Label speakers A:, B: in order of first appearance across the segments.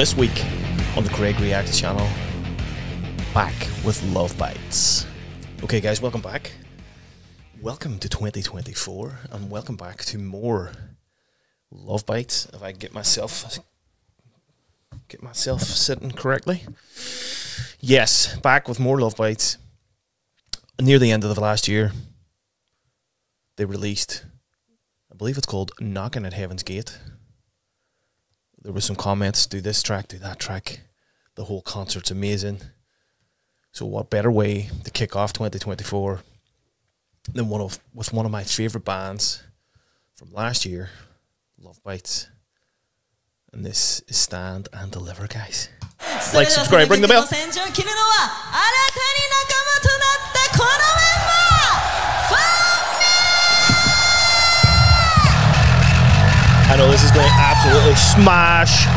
A: this week on the Craig Reacts channel, back with Lovebites. Okay guys, welcome back. Welcome to 2024 and welcome back to more Lovebites. If I get myself sitting correctly. Yes, back with more Lovebites. Near the end of the last year, they released, I believe it's called Knocking at Heaven's Gate. There were some comments, do this track, do that track. The whole concert's amazing. So what better way to kick off 2024 than with one of my favourite bands from last year, Lovebites. And this is Stand and Deliver, guys. Like, subscribe, ring the bell. I know this is going to absolutely smash.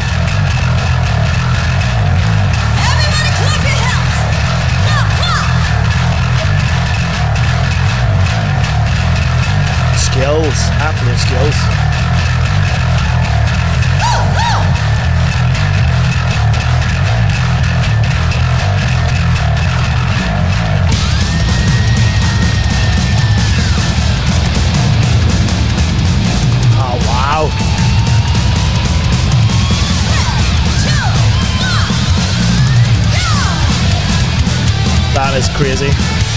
B: Everybody clap your hands. Clap, clap.
A: Skills, absolute skills. That is crazy.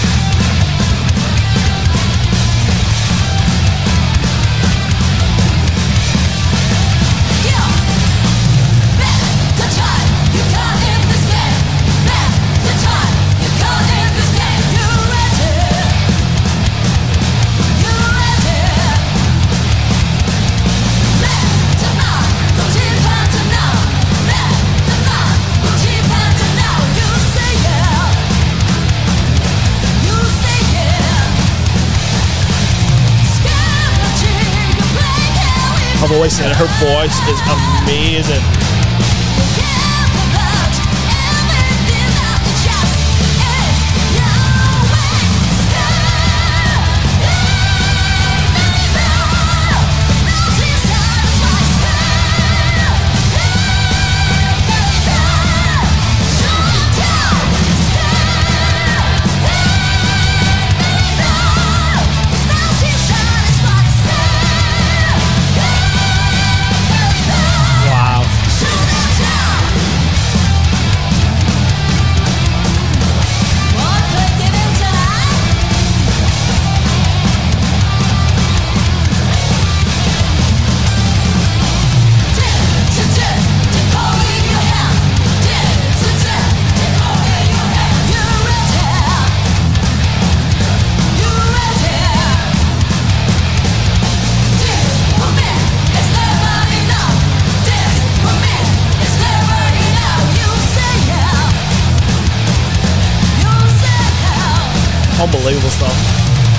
A: I've always said her voice is amazing. Unbelievable stuff.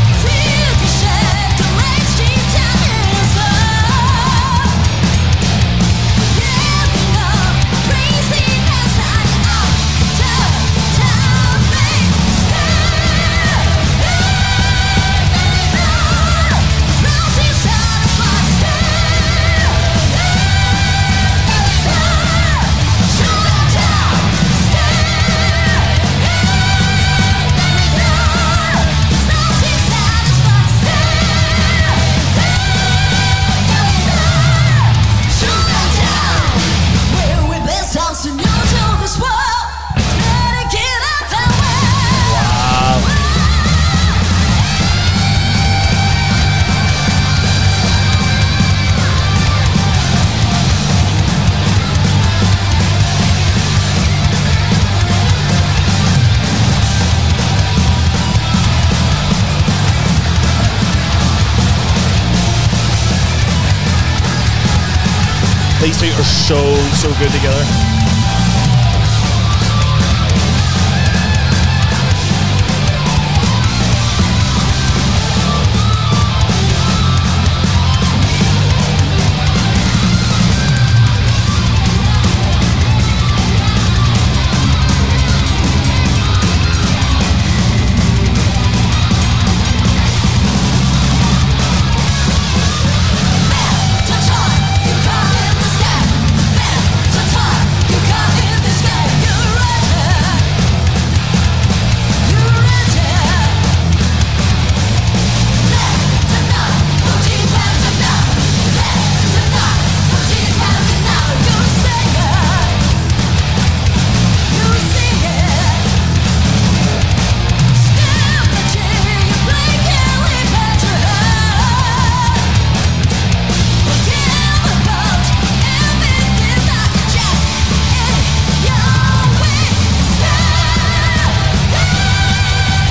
A: These two are so good together.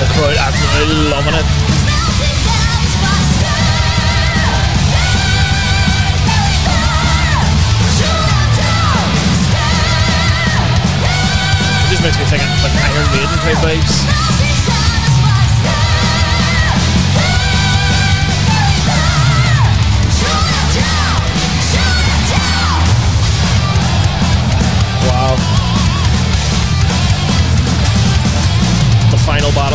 A: The crowd absolutely loving it. It just makes me think of like Iron Maiden type vibes. Wow. The final battle.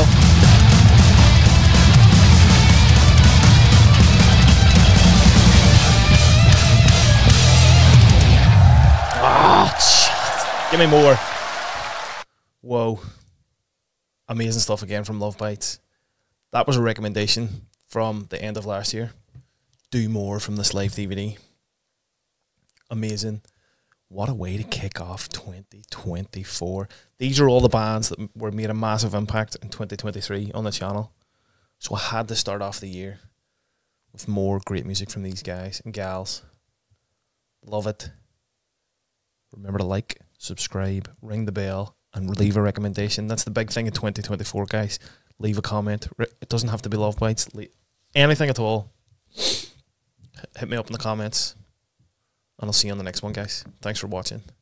A: Ah, give me more. Whoa. Amazing stuff again from Lovebites. That was a recommendation from the end of last year. Do more from this live DVD. Amazing. What a way to kick off 2024. These are all the bands that were made a massive impact in 2023 on the channel. So I had to start off the year with more great music from these guys and gals. Love it. Remember to like, subscribe, ring the bell, and leave a recommendation. That's the big thing in 2024, guys. Leave a comment. It doesn't have to be Lovebites. Anything at all. Hit me up in the comments. And I'll see you on the next one, guys. Thanks for watching.